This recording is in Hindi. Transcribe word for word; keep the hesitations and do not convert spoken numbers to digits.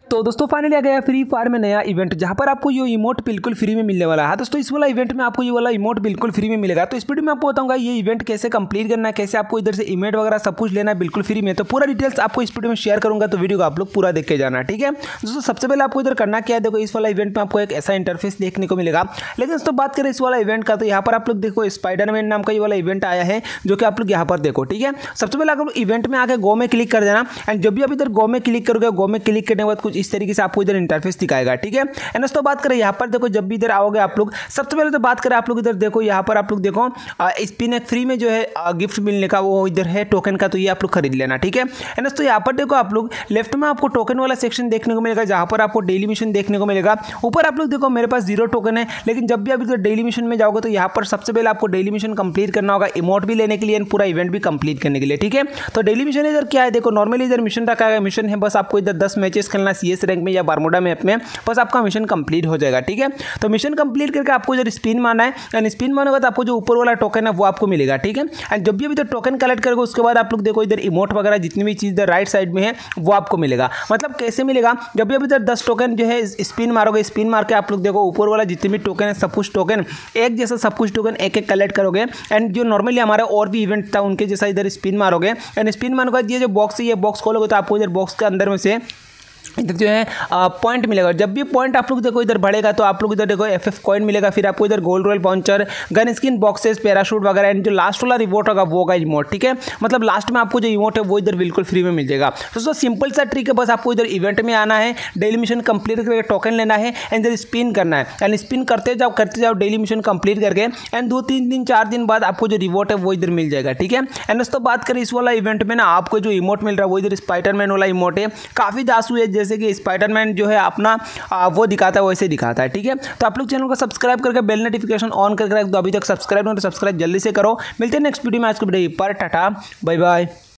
तो दोस्तों फाइनली आ गया फ्री फायर में नया इवेंट, जहां पर आपको ये इमोट बिल्कुल फ्री में मिलने वाला है। दोस्तों इस वाला इवेंट में आपको ये वाला इमोट बिल्कुल फ्री में मिलेगा। तो इस वीडियो में आपको बताऊंगा ये इवेंट कैसे कंप्लीट करना है, कैसे आपको इधर से इमेट वगैरह सब कुछ लेना है बिल्कुल फ्री में। तो पूरा डिटेल्स आपको इस वीडियो में शेयर करूंगा, तो वीडियो को आप लोग पूरा देख के जाना, ठीक है। दोस्तों सबसे पहले आपको इधर करना क्या है, देखो इस वाला इवेंट में आपको एक ऐसा इंटरफेस देखने को मिलेगा। लेकिन दोस्तों बात करें इस वाला इवेंट का, तो यहाँ पर आप लोग देखो स्पाइडरमैन नाम का ये वाला इवेंट आया है, जो कि आप लोग यहाँ पर देखो, ठीक है। सबसे पहले आप लोग इवेंट में आके गो में क्लिक कर देना, एंड जब भी आप इधर गो में क्लिक करोगे, गो में क्लिक करने के बाद कुछ इस तरीके से आपको इधर इंटरफेस दिखाएगा, ठीक है। एंड दोस्तों बात करें यहाँ पर देखो, जब भी इधर आओगे आप लोग, सबसे पहले तो बात करें आप लोग इधर देखो, यहाँ पर आप लोग देखो स्पिन एक फ्री में जो है गिफ्ट मिलने का वो इधर है टोकन का, तो ये आप लोग खरीद लेना, ठीक है। एंड दोस्तों यहाँ पर देखो आप लोग लेफ्ट में आपको टोकन वाला सेक्शन देखने को मिलेगा, जहाँ पर आपको डेली मिशन देखने को मिलेगा। ऊपर आप लोग देखो मेरे पास जीरो टोकन है, लेकिन जब भी आप इधर डेली मिशन में जाओगे तो यहाँ पर सबसे पहले आपको डेली मिशन कंप्लीट करना होगा, इमोट भी लेने के लिए, पूरा इवेंट भी कंप्लीट करने के लिए, ठीक है। तो डेली मिशन इधर क्या है, देखो नॉर्मली इधर मिशन रखा है, मिशन है बस आपको इधर दस मैचेस खेलना सीएस रैंक में या बारमूडा मैप में, बस आपका मिशन कंप्लीट हो जाएगा, ठीक है। तो मिशन कंप्लीट करके आपको इधर स्पिन मारना है, एंड स्पिन मारने के बाद आपको जो ऊपर वाला टोकन है वो आपको मिलेगा, ठीक है। एंड जब भी अभी इधर टोकन कलेक्ट करोगे उसके बाद आप लोग देखो इधर इमोट वगैरह जितनी भी चीज़ इधर राइट साइड में है वो आपको मिलेगा। मतलब कैसे मिलेगा, जब भी अभी इधर दस टोकन जो है स्पिन मारोगे, स्पिन मार के आप लोग देखो ऊपर वाला जितने भी टोकन है सब कुछ टोकन एक जैसा सब कुछ टोकन एक एक कलेक्ट करोगे, एंड जो नॉर्मली हमारा और भी इवेंट था उनके जैसा इधर स्पिन मारोगे, एंड स्पिन मारने के बाद ये जो बॉक्स है ये बॉक्स खोलोगे तो आपको इधर बॉक्स के अंदर में से इधर जो है पॉइंट मिलेगा। जब भी पॉइंट आप लोग देखो इधर बढ़ेगा तो आप लोग इधर देखो एफ एफ कॉइन मिलेगा, फिर आपको इधर गोल्ड रॉयल पॉन्चर, गन स्किन बॉक्सेस, पैराशूट वगैरह, एंड जो लास्ट वाला रिवॉर्ड होगा वो होगा इमोट, ठीक है। मतलब लास्ट में आपको जो इमोट है वो इधर बिल्कुल फ्री में मिल जाएगा। दोस्तों सिंपल सा ट्रिक है, बस आपको इधर इवेंट में आना है, डेली मिशन कंप्लीट करके टोकन लेना है, एंड इधर स्पिन करना है, एंड स्पिन करते जाओ करते जाओ डेली मिशन कंप्लीट करके, एंड दो तीन दिन चार दिन बाद आपको जो रिवॉर्ड है वो इधर मिल जाएगा, ठीक है। एंड दोस्तों बात करें इस वाला इवेंट में ना आपको जो इमोट मिल रहा है वो इधर स्पाइडरमैन वाला इमोट है, काफ़ी दासू है, जैसे कि स्पाइडरमैन जो है अपना आ, वो दिखाता है वैसे दिखाता है, ठीक है। तो आप लोग चैनल को सब्सक्राइब करके बेल नोटिफिकेशन ऑन करके रख दो, अभी तक सब्सक्राइब नहीं तो सब्सक्राइब जल्दी से करो। मिलते हैं नेक्स्ट वीडियो में, आज के वीडियो पर टाटा बाय बाय।